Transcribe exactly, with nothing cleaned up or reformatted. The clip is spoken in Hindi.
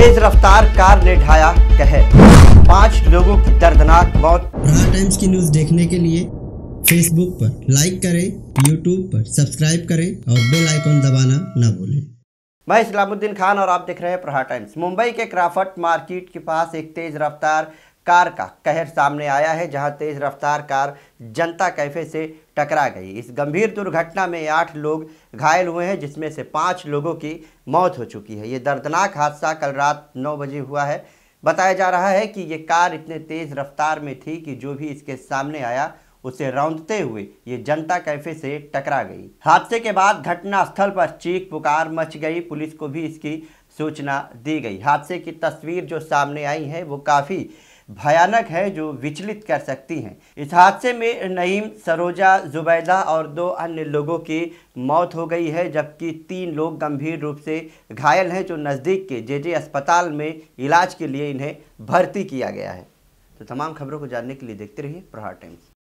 तेज रफ्तार कार ने ढाया कहर, पांच लोगों की दर्दनाक मौत। प्रहार टाइम्स की न्यूज़ देखने के लिए फेसबुक पर लाइक करें, यूट्यूब पर सब्सक्राइब करें और बेल आइकन दबाना ना भूलें। मैं इस्लामुद्दीन खान और आप देख रहे हैं प्रहार टाइम्स। मुंबई के क्राफट मार्केट के पास एक तेज रफ्तार कार का कहर सामने आया है, जहां तेज रफ्तार कार जनता कैफे से टकरा गई। इस गंभीर दुर्घटना में आठ लोग घायल हुए हैं, जिसमें से पाँच लोगों की मौत हो चुकी है। ये दर्दनाक हादसा कल रात नौ बजे हुआ है। बताया जा रहा है कि ये कार इतने तेज रफ्तार में थी कि जो भी इसके सामने आया उसे रौंदते हुए ये जनता कैफे से टकरा गई। हादसे के बाद घटनास्थल पर चीख पुकार मच गई। पुलिस को भी इसकी सूचना दी गई। हादसे की तस्वीर जो सामने आई है वो काफ़ी भयानक है, जो विचलित कर सकती हैं। इस हादसे में नईम, सरोजा, जुबैदा और दो अन्य लोगों की मौत हो गई है, जबकि तीन लोग गंभीर रूप से घायल हैं, जो नज़दीक के जे जे अस्पताल में इलाज के लिए इन्हें भर्ती किया गया है। तो तमाम खबरों को जानने के लिए देखते रहिए प्रहार टाइम्स।